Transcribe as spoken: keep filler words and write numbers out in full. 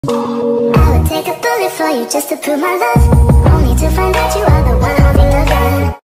I would take a bullet for you just to prove my love, only to find out you are